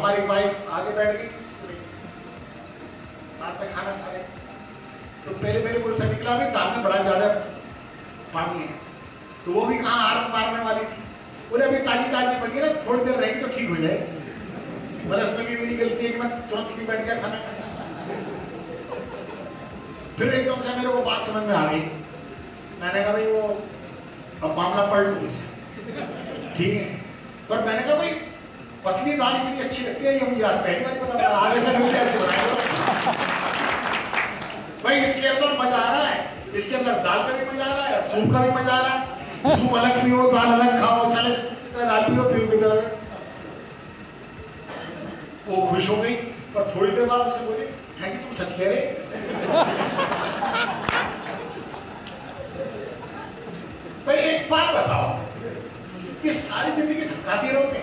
हमारी वाइफ आगे बैठ गई, साथ में खाना खा रहे। तो पहले मेरे मुंह से निकला भी दाल में बड़ा ज्यादा पानी है, तो वो भी कहाँ हार मारने वाली थी। बोले अभी ताजी ताजी बनी ना, थोड़ी देर रहेगी तो ठीक हो जाए। मतलब उसमें भी मेरी गलती है कि मैं तुरंत भी बैठ गया खाना खाने। फिर एकदम से मेरे को बात समझ में आ गई। मैंने कहा भाई वो अब मामला पढ़ लो मुझे, ठीक है। पर मैंने कहा भाई पतली दाल इतनी अच्छी लगती है, ये मुझे यार पहली बार पता चला, आगे से मुझे ऐसे बनाया भाई। इसके अंदर मजा आ रहा है, इसके अंदर दाल का भी मजा आ रहा है, सूप का भी मजा आ रहा है। सूप अलग भी हो, दाल अलग खाओ, साले दाल भी हो, फिर भी तरह। वो खुश हो गई, पर थोड़ी देर बाद उससे बोली है कि तुम सच कह रहे। भाई एक बात बताओ, कि सारी जिंदगी थकाती रहोगे?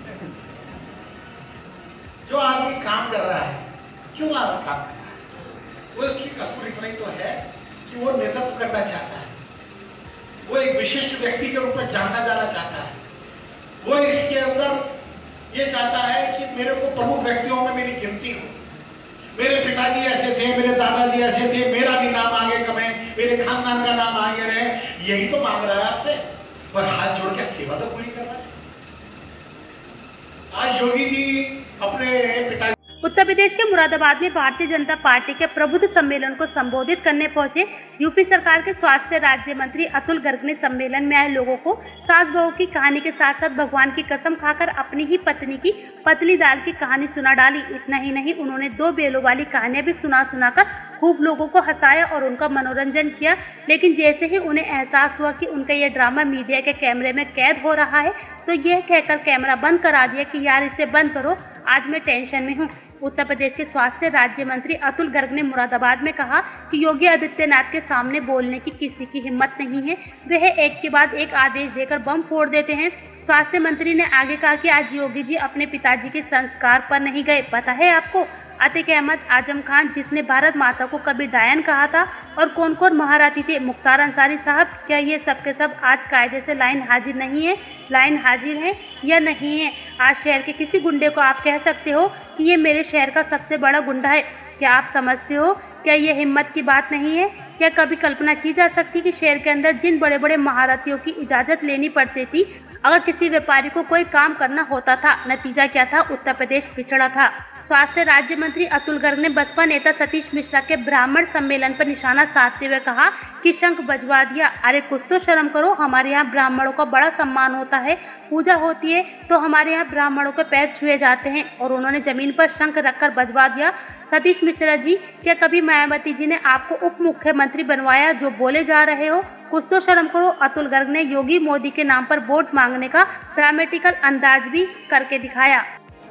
जो आदमी काम कर रहा है, क्यों आदमी काम कर रहा है? वो उसकी कसूर इतना ही तो है कि वो नेतृत्व करना चाहता है, वो एक विशिष्ट व्यक्ति के रूप में जाना जाना चाहता है। वो इसके अंदर ये चाहता है कि मेरे को प्रमुख व्यक्तियों में मेरी गिनती हो। मेरे पिताजी ऐसे थे, मेरे दादाजी ऐसे थे, मेरा भी नाम आगे कमे, मेरे खानदान का नाम आगे रहे। यही तो मांग रहा है आपसे, पर हाथ जोड़ के सेवा तो पूरी कर रहा है। आज योगी जी अपने पिताजी उत्तर प्रदेश के मुरादाबाद में भारतीय जनता पार्टी के प्रबुद्ध सम्मेलन को संबोधित करने पहुंचे यूपी सरकार के स्वास्थ्य राज्य मंत्री अतुल गर्ग ने सम्मेलन में आए लोगों को सास बहू की कहानी के साथ साथ भगवान की कसम खाकर अपनी ही पत्नी की पतली दाल की कहानी सुना डाली। इतना ही नहीं, उन्होंने 2 बेलों वाली कहानियां भी सुनाकर खूब लोगों को हंसाया और उनका मनोरंजन किया। लेकिन जैसे ही उन्हें एहसास हुआ कि उनका यह ड्रामा मीडिया के कैमरे में कैद हो रहा है, तो यह कहकर कैमरा बंद करा दिया कि यार इसे बंद करो, आज मैं टेंशन में हूँ। उत्तर प्रदेश के स्वास्थ्य राज्य मंत्री अतुल गर्ग ने मुरादाबाद में कहा कि योगी आदित्यनाथ के सामने बोलने की किसी की हिम्मत नहीं है, वह एक के बाद एक आदेश देकर बम फोड़ देते हैं। स्वास्थ्य मंत्री ने आगे कहा कि आज योगी जी अपने पिताजी के संस्कार पर नहीं गए। पता है आपको, अतीक अहमद आजम खान जिसने भारत माता को कभी डायन कहा था, और कौन कौन महारथी थे, मुख्तार अंसारी साहब, क्या ये सब के सब आज कायदे से लाइन हाजिर नहीं है? लाइन हाजिर है या नहीं है? आज शहर के किसी गुंडे को आप कह सकते हो कि ये मेरे शहर का सबसे बड़ा गुंडा है? क्या आप समझते हो, क्या ये हिम्मत की बात नहीं है? क्या कभी कल्पना की जा सकती कि शहर के अंदर जिन बड़े बड़े महारथियों की इजाज़त लेनी पड़ती थी, अगर किसी व्यापारी को कोई काम करना होता था, नतीजा क्या था? उत्तर प्रदेश पिछड़ा था। स्वास्थ्य राज्य मंत्री अतुल गर्ग ने बसपा नेता सतीश मिश्रा के ब्राह्मण सम्मेलन पर निशाना साधते हुए कहा कि शंख बजवा दिया। अरे कुछ तो शर्म करो, हमारे यहाँ ब्राह्मणों का बड़ा सम्मान होता है, पूजा होती है तो हमारे यहाँ ब्राह्मणों के पैर छुए जाते हैं, और उन्होंने जमीन पर शंख रखकर बजवा दिया। सतीश मिश्रा जी, क्या कभी मायावती जी ने आपको उप मुख्यमंत्री बनवाया जो बोले जा रहे हो? कुछ तो शर्म करो। अतुल गर्ग ने योगी मोदी के नाम पर वोट मांगने का ड्रामेटिकल अंदाज भी करके दिखाया।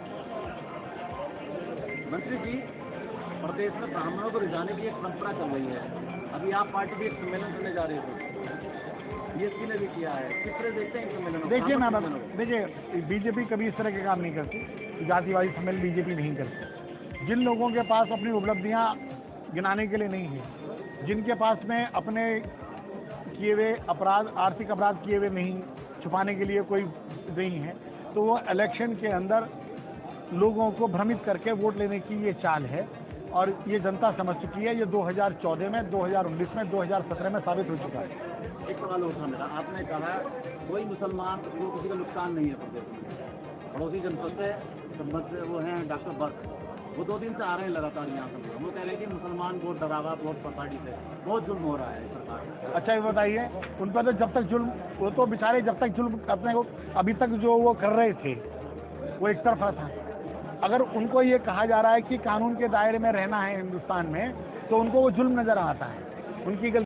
मंत्री जी, प्रदेश में ब्राह्मणों को रिझाने की एक परंपरा चल रही है। अभी आप पार्टी भी एक सम्मेलन करने जा रहे थे, ये ने भी किया है, किस तरह देखते हैं सम्मेलन? देखिए मैडम, देखिए बीजेपी कभी इस तरह के काम नहीं करती, जातिवादी सम्मेलन बीजेपी नहीं करती। जिन लोगों के पास अपनी उपलब्धियां गिनाने के लिए नहीं है, जिनके पास में अपने किए हुए अपराध, आर्थिक अपराध किए हुए नहीं, छुपाने के लिए कोई नहीं है, तो वो इलेक्शन के अंदर लोगों को भ्रमित करके वोट लेने की ये चाल है, और ये जनता समझ चुकी है। ये 2014 में, 2019 में, 2017 में साबित हो चुका है। एक सवाल और था मेरा, आपने कहा कोई मुसलमान को किसी का नुकसान नहीं है प्रदेश में। पड़ोसी जनपद से संबंध से वो हैं डॉक्टर बर्क, वो 2 दिन से आ रहे हैं लगातार यहाँ से। वो कह रहे हैं कि मुसलमान वोट डरावा, वोट पार्टी से बहुत जुल्म हो रहा है सरकार। अच्छा ये बताइए, उन पर तो जब तक जुल्म, वो तो बेचारे जब तक जुल्म अपने को अभी तक जो वो कर रहे थे वो एक तरफा था। अगर उनको ये कहा जा रहा है कि कानून के दायरे में रहना है हिंदुस्तान में, तो उनको वो जुल्म नजर आता है, उनकी